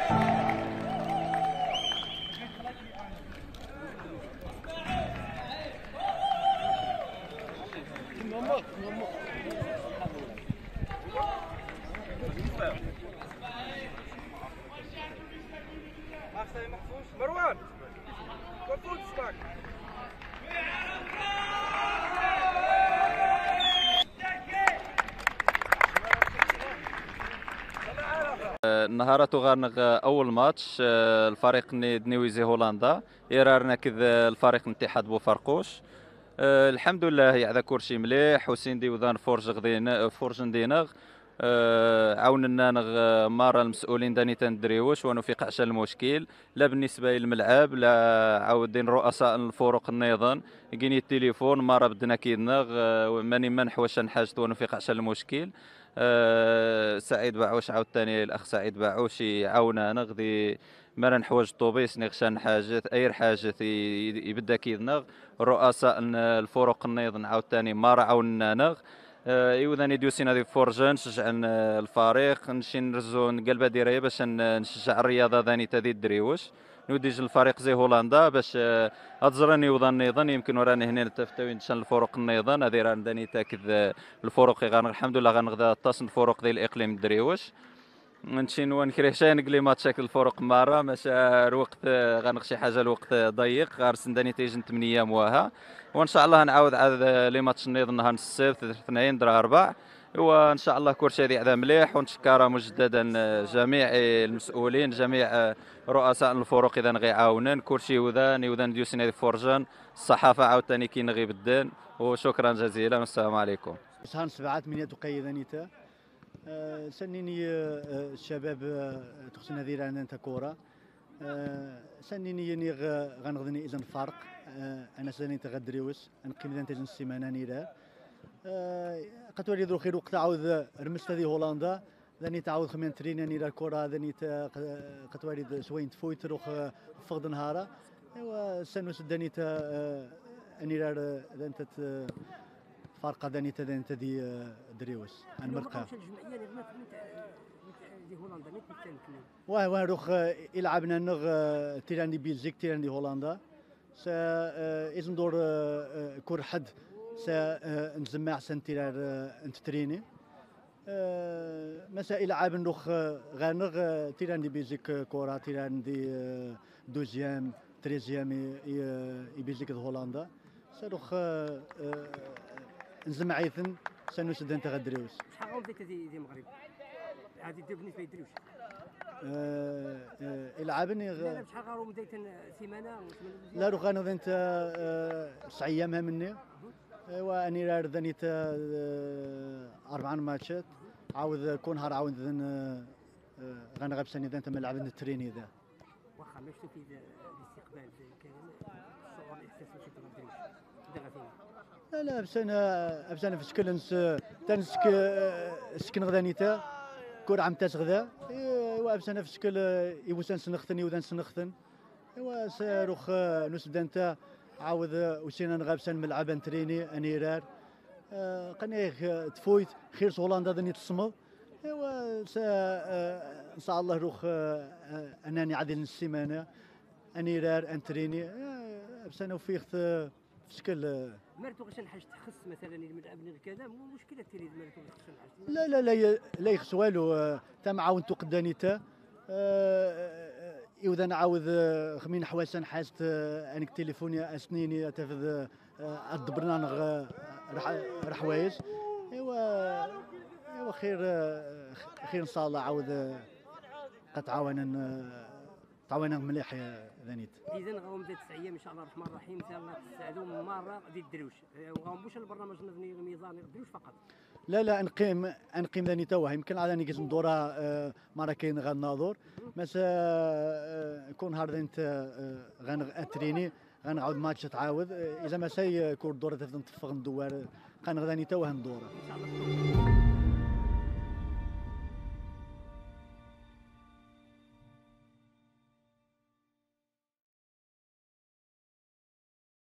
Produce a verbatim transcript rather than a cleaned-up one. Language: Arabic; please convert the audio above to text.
مروان مفروض اسمعك. النهار تغانغ اول ماتش الفريق دنيويزي هولندا يرارنا كذا الفريق الاتحاد بوفرقوش. الحمد لله يعذا كلشي مليح وسين دي وذان فورج غدينا فورجن دينغ عاوننا نغ مارا المسؤولين داني تندريوش ونفيق عشان المشكل لا بالنسبه للملعب لا عاودين رؤساء الفرق النظام كيني التليفون مارا بدنا كيدنا ماني منح واش نحاجت ونفيق عشان المشكل. أه سعيد باعوش عاوتاني الاخ سعيد باعوش يعاونا غدي ما نحوج الطوبيس نغشان حاجه اي حاجه يبدا كيدنا رؤساء الفرق النظام عاوتاني مارا عاونا نغ ايوذاني ديوسينا دي فورجان نشجع الفريق نمشي نرزو نقلبها ديريه باش نشجع الرياضه ذاني تدي الدريوش نوديج الفريق زي هولندا باش اتزراني وظن نظن يمكن وراني هنا نتفتوي نشان الفرق النظام هذه راه داني تاكد الفرق الحمد لله غنغدا تصن الفرق ديال الاقليم الدريوش نمشي نكري شان نقلي ماتشاك الفرق مره ماشي الوقت غنغشي حاجه الوقت ضيق غير سنداني تيجن ثمانية ايام وها وان شاء الله نعاود عاد لي ماتش النهار نهار السبت اثنين درا اربع وان شاء الله كلشي هذه عذا مليح ونشكر مجددا جميع المسؤولين جميع رؤساء الفرق اذا غيعاونن كلشي وذان وذان ديوسين هذه فرجان الصحافه عاوتاني كي نغيب الدين وشكرا جزيلا والسلام عليكم. شهر سبعة ثمانية تقيدنيتا أه سنيني أه الشباب أه تخصنا ذيرا انت كوره أه سنيني ني غنغدني اذا الفرق أه انا سنين تغدريوس نقيم ذا انتاج السيمانه نيرا أه قد ولي ذو خير وقت عاود رمست هذه هولندا ذاني تعاود خمين ترينا نيرا الكره ذاني قد ولي شوين تفويت روخ فقد نهارا ايوا سنوس داني تا أه نيرا ذا انت فرقه داني تا انت دي دريوس المرقه واه واه روخ يلعبنا نغ تيراندي بيلجيك تيراندي هولندا سا اذن دور كور حد سا نزمع سن تيرار انت تريني مسا يلعب نروخ غانغ تيراندي بيلجيك كورا تيراندي دوزيام تريزيام بيلجيك هولندا ساروخ نزمع ايثن سنوس دانت غدريوس شحال عمرك دي دي المغرب هذه دي بالنسبه للدروش يلعبني لا شحال غارو بديت سيمانه لا روخ انا انت تسع ايامها مني ايوا اني راه ذنيت اربع ماتشات عاود كون نهار عاود غنغاب سني انت ملعب التريني ذا واخا ما شفتي في الاستقبال كان الشعور الاحساس واش تغدريش دغا لا لا بسنا بسنا في شكل نس تنسك سكن غدانيتا كور عم تسغدا ايوا بسنا في شكل يوسن سنختن يودان سنختن ايوا ساروخ نس دانتا عاود وسينا نغاب سن ملعب نتريني انيرار آه قني تفويت خير هولندا دني تصمد ايوا سا ان شاء الله روخ آه انني عادل السيمانه انيرار انتريني آه بسنا وفيخت في شكل مرتو غاش نحاج تخص مثلا الملعب كذا مو مشكله تريد مرتو غاش نحاج لا لا لا لا يخص والو تا معاونتو قدانيتا اذا نعاود خمين حواسن حاست انك تليفوني اسنيني تفذ الدبرنا رحوايز ايوا ايوا خير خير ان شاء الله عاود قد تعاونن تعاونن مليح ذنيت. اذا غاهم ذات تسع ايام ان شاء الله الرحمن الرحيم ان شاء الله تساعدوا مره ديال الدروش وغاهم بوش البرنامج نبني ميزان الدروش فقط. لا لا نقيم نقيم ذاني توا يمكن عاد نقيس ندورها مره كاين غناظر بس كون هارد انت غنتريني غنعاود ماتش تعاود اذا ما سي كور دور تفضل ندوار كان غداني توا ندور.